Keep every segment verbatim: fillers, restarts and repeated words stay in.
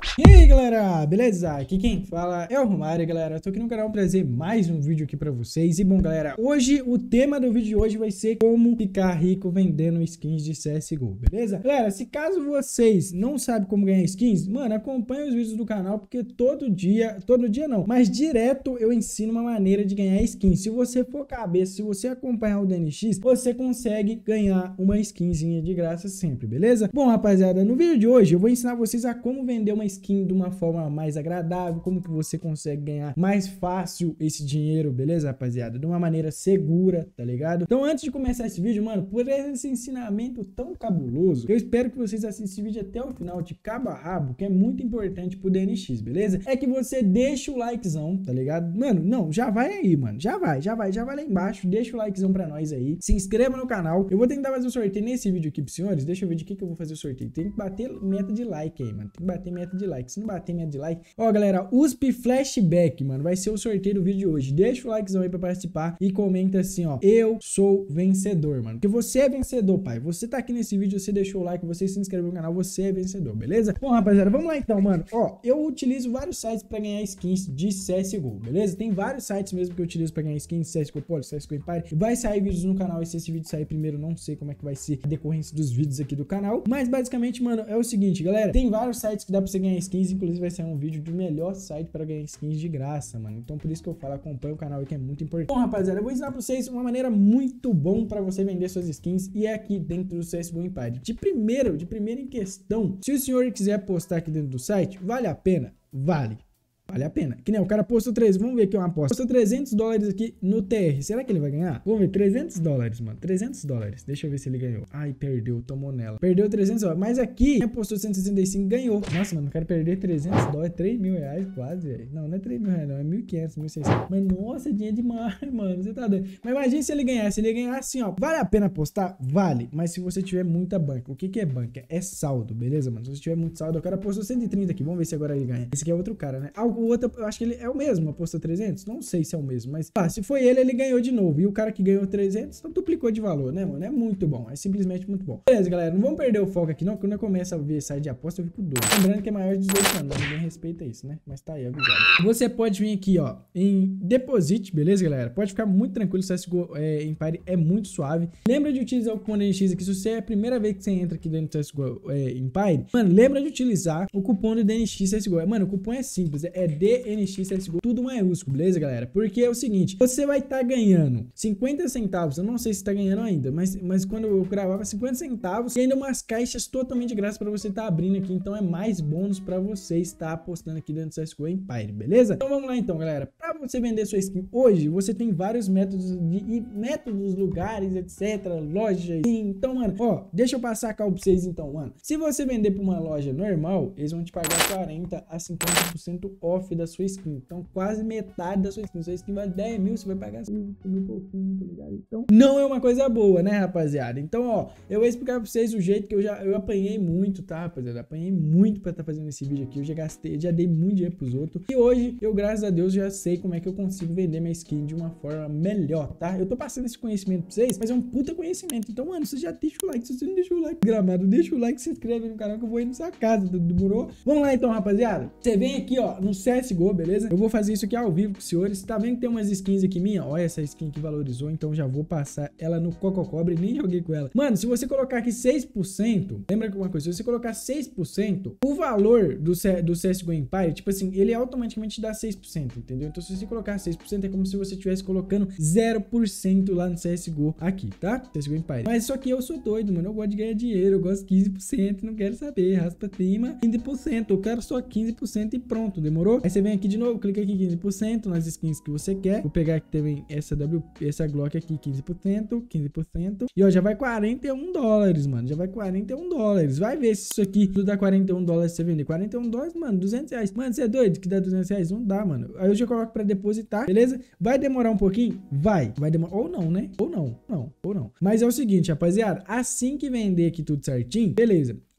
E aí galera, beleza? Aqui quem fala é o Romário, galera. Eu tô aqui no canal pra trazer mais um vídeo aqui pra vocês. E bom galera, hoje o tema do vídeo de hoje vai ser como ficar rico vendendo skins de C S G O, beleza? Galera, se caso vocês não sabem como ganhar skins, mano, acompanha os vídeos do canal, porque todo dia, todo dia não, mas direto eu ensino uma maneira de ganhar skins. Se você for cabeça, se você acompanhar o D N X, você consegue ganhar uma skinzinha de graça sempre, beleza? Bom rapaziada, no vídeo de hoje eu vou ensinar vocês a como vender uma skin de uma forma mais agradável, como que você consegue ganhar mais fácil esse dinheiro, beleza, rapaziada? De uma maneira segura, tá ligado? Então, antes de começar esse vídeo, mano, por esse ensinamento tão cabuloso, eu espero que vocês assistam esse vídeo até o final de cabo a rabo, que é muito importante pro D N X, beleza? É que você deixa o likezão, tá ligado? Mano, não, já vai aí, mano, já vai, já vai, já vai lá embaixo, deixa o likezão pra nós aí, se inscreva no canal. Eu vou tentar fazer o sorteio nesse vídeo aqui pros senhores, deixa eu ver de que que eu vou fazer o sorteio. Tem que bater meta de like aí, mano, tem que bater meta de like. Se não bater meta de like, ó galera, U S P Flashback, mano, vai ser o sorteio do vídeo de hoje. Deixa o likezão aí pra participar e comenta assim, ó, eu sou vencedor, mano, porque você é vencedor, pai. Você tá aqui nesse vídeo, você deixou o like, você se inscreveu no canal, você é vencedor, beleza? Bom, rapaziada, vamos lá então, mano. Ó, eu utilizo vários sites pra ganhar skins de C S G O, beleza? Tem vários sites mesmo que eu utilizo pra ganhar skins de C S G O Polo, C S G O Empire. Vai sair vídeos no canal e se esse vídeo sair primeiro, não sei como é que vai ser a decorrência dos vídeos aqui do canal, mas basicamente, mano, é o seguinte, galera, tem vários sites que dá pra você ganhar skins, inclusive vai sair um vídeo do melhor site para ganhar skins de graça, mano. Então por isso que eu falo, acompanha o canal aí que é muito importante. Bom, rapaziada, eu vou ensinar pra vocês uma maneira muito bom para você vender suas skins e é aqui dentro do C S G O Empire. De primeiro, de primeira em questão, se o senhor quiser postar aqui dentro do site, vale a pena? Vale. Vale a pena. Que nem o cara postou três, vamos ver aqui uma aposta. Postou trezentos dólares aqui no T R. Será que ele vai ganhar? Vamos ver, trezentos dólares, mano. trezentos dólares. Deixa eu ver se ele ganhou. Ai, perdeu, tomou nela. Perdeu trezentos dólares. Mas aqui, quem apostou cento e sessenta e cinco ganhou. Nossa, mano, o cara perder trezentos dólares, três mil reais quase, velho. Não, não é três mil reais, não. É mil e quinhentos, mil e seiscentos. Mas nossa, dinheiro demais, mano. Você tá doido. Mas imagina se ele ganhar. Se ele ganhar assim, ó. Vale a pena apostar? Vale. Mas se você tiver muita banca. O que que é banca? É saldo, beleza, mano? Se você tiver muito saldo, o cara apostou cento e trinta aqui. Vamos ver se agora ele ganha. Esse aqui é outro cara, né? Ah, o outro, eu acho que ele é o mesmo, apostou trezentos? Não sei se é o mesmo, mas ah, se foi ele, ele ganhou de novo. E o cara que ganhou trezentos, então duplicou de valor, né, mano? É muito bom, é simplesmente muito bom. Beleza, galera, não vamos perder o foco aqui não, quando eu começo a ver site de aposta, eu fico doido. Lembrando que é maior de dezoito anos, ninguém respeita isso, né? Mas tá aí, avisado. Você pode vir aqui, ó, em Deposit, beleza, galera? Pode ficar muito tranquilo, o C S G O é, Empire é muito suave. Lembra de utilizar o cupom D N X aqui, se você é a primeira vez que você entra aqui dentro do C S G O é, Empire, mano, lembra de utilizar o cupom do D N X C S G O. Mano, o cupom é simples, é D N X C S G O, tudo maiúsculo, beleza, galera? Porque é o seguinte, você vai estar tá ganhando cinquenta centavos, eu não sei se tá ganhando ainda, mas, mas quando eu gravava cinquenta centavos e ainda umas caixas totalmente de graça para você estar tá abrindo aqui, então é mais bônus para você estar apostando aqui dentro do C S G O Empire, beleza? Então vamos lá então, galera. Para você vender sua skin hoje, você tem vários métodos de métodos, lugares, etc, lojas. Então, mano, ó, deixa eu passar a cal pra vocês então, mano. Se você vender para uma loja normal, eles vão te pagar quarenta a cinquenta por cento off da sua skin. Então, quase metade da sua skin. Sua skin vale dez mil, você vai pagar cinco mil pouquinho, tá ligado? Então, não é uma coisa boa, né, rapaziada? Então, ó, eu vou explicar pra vocês o jeito que eu já eu apanhei muito, tá, rapaziada? Apanhei muito pra estar tá fazendo esse vídeo aqui. Eu já gastei, já dei muito dinheiro pros outros. E hoje, eu, graças a Deus, já sei como é que eu consigo vender minha skin de uma forma melhor, tá? Eu tô passando esse conhecimento pra vocês, mas é um puta conhecimento. Então, mano, você já deixa o like. Se você não deixou o like, gramado, deixa o like, se inscreve no canal que eu vou ir na sua casa, demorou? Vamos lá então, rapaziada. Você vem aqui, ó, no C S G O, beleza? Eu vou fazer isso aqui ao vivo com os senhores. Tá vendo que tem umas skins aqui minha? Olha essa skin que valorizou, então já vou passar ela no Cococobre, nem joguei com ela. Mano, se você colocar aqui seis por cento, lembra que uma coisa, se você colocar seis por cento, o valor do, C, do C S G O Empire, tipo assim, ele automaticamente te dá seis por cento, entendeu? Então se você colocar seis por cento, é como se você estivesse colocando zero por cento lá no C S G O aqui, tá? C S G O Empire. Mas só que eu sou doido, mano, eu gosto de ganhar dinheiro, eu gosto de quinze por cento, não quero saber, raspa cima, quinze por cento, eu quero só quinze por cento e pronto, demorou? Aí você vem aqui de novo, clica aqui quinze por cento nas skins que você quer. Vou pegar aqui também essa W P, essa Glock aqui, quinze por cento, quinze por cento. E ó, já vai quarenta e um dólares, mano. Já vai quarenta e um dólares. Vai ver se isso aqui tudo dá quarenta e um dólares você vender. quarenta e um dólares, mano, duzentos reais. Mano, você é doido que dá duzentos reais? Não dá, mano. Aí eu já coloco pra depositar, beleza? Vai demorar um pouquinho? Vai. Vai demorar. Ou não, né? Ou não. Não. Ou não. Mas é o seguinte, rapaziada. Assim que vender aqui tudo certinho, beleza.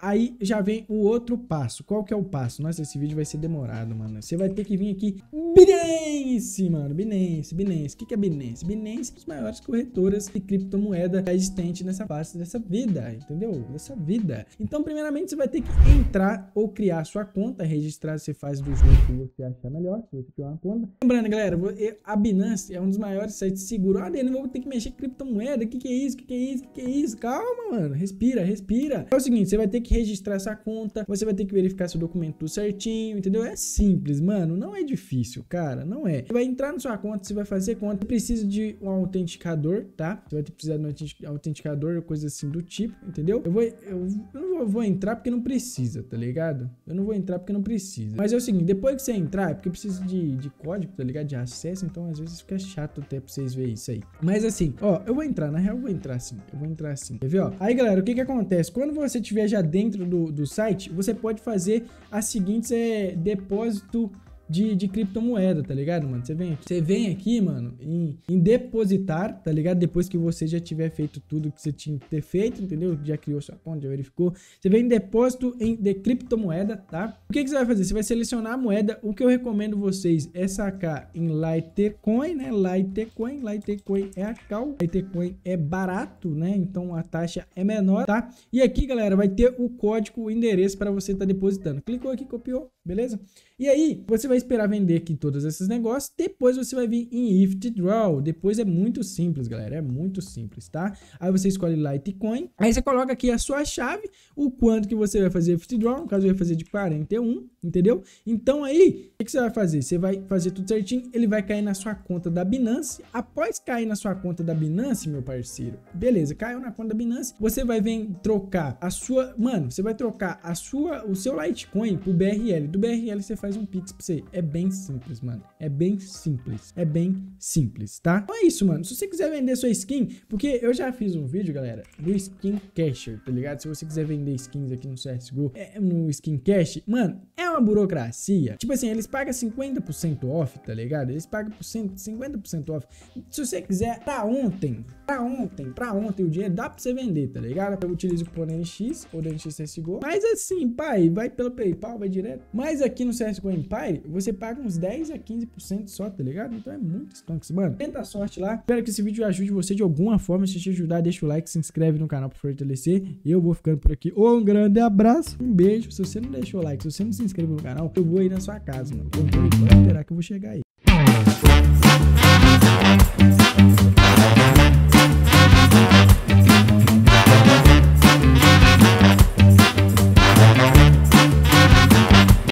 Aí já vem o outro passo. Qual que é o passo? Nossa, esse vídeo vai ser demorado, mano. Você vai ter que vir aqui, Binance, mano, Binance, Binance. O que que é Binance? Binance é uma das maiores corretoras de criptomoeda existente nessa face dessa vida, entendeu? Dessa vida. Então, primeiramente, você vai ter que entrar ou criar sua conta, registrar, você faz do jeito que você achar melhor, se você tiver uma conta. Lembrando, galera, a Binance é um dos maiores sites seguros. Ah, Dani, vou ter que mexer com criptomoeda. O que que é isso? O que que é isso? O que que é isso? Calma, mano. Respira, respira. É o seguinte, você vai ter que registrar essa conta, você vai ter que verificar seu documento certinho, entendeu? É simples, mano. Não é difícil, cara. Não é. Você vai entrar na sua conta, você vai fazer conta. Você precisa de um autenticador, tá? Você vai ter que precisar de um autenticador, coisa assim do tipo, entendeu? Eu vou, eu, eu não vou, vou entrar porque não precisa, tá ligado? Eu não vou entrar porque não precisa. Mas é o seguinte, depois que você entrar, é porque precisa de, de código, tá ligado? De acesso, então às vezes fica chato até pra vocês verem isso aí. Mas assim, ó, eu vou entrar, na real eu vou entrar assim, eu vou entrar assim, quer ver, ó? Aí, galera, o que que acontece? Quando você estiver já dentro do, do site, você pode fazer as seguintes, é, depósito De, de criptomoeda, tá ligado, mano? Você vem aqui, você vem aqui, mano, em, em depositar, tá ligado? Depois que você já tiver feito tudo que você tinha que ter feito, entendeu? Já criou sua conta, já verificou. Você vem em depósito em, de criptomoeda, tá? O que que você vai fazer? Você vai selecionar a moeda. O que eu recomendo vocês é sacar em Litecoin, né? Litecoin, Litecoin é a cal. Litecoin é barato, né? Então a taxa é menor, tá? E aqui, galera, vai ter o código, o endereço para você estar tá depositando. Clicou aqui, copiou, beleza? E aí, você vai esperar vender aqui todos esses negócios, depois você vai vir em Withdraw, depois é muito simples, galera, é muito simples, tá? Aí você escolhe Litecoin, aí você coloca aqui a sua chave, o quanto que você vai fazer Withdraw, no caso eu ia fazer de quarenta e um, entendeu? Então aí, o que, que você vai fazer? Você vai fazer tudo certinho, ele vai cair na sua conta da Binance, após cair na sua conta da Binance, meu parceiro, beleza, caiu na conta da Binance, você vai vir trocar a sua, mano, você vai trocar a sua, o seu Litecoin pro B R L, do B R L você faz um Pix pra você. É bem simples, mano. É bem simples. É bem simples, tá? Então é isso, mano. Se você quiser vender sua skin, porque eu já fiz um vídeo, galera, do Skin Casher, tá ligado? Se você quiser vender skins aqui no C S G O, é, no Skin Cash, mano, é uma burocracia. Tipo assim, eles pagam cinquenta por cento off, tá ligado? Eles pagam por cinquenta por cento off. Se você quiser, pra ontem, pra ontem, pra ontem, o dinheiro dá pra você vender, tá ligado? Eu utilizo o cupom N X ou N X C S G O. Mas assim, pai, vai pelo PayPal, vai direto. Mas aqui no C S G O Empire, você paga uns dez a quinze por cento só, tá ligado? Então é muito stonks, mano. Tenta a sorte lá. Espero que esse vídeo ajude você de alguma forma. Se te ajudar, deixa o like, se inscreve no canal pra fortalecer. Eu vou ficando por aqui. Um grande abraço, um beijo. Se você não deixou o like, se você não se inscreveu no canal, eu vou aí na sua casa, mano. Eu vou esperar que eu vou chegar aí.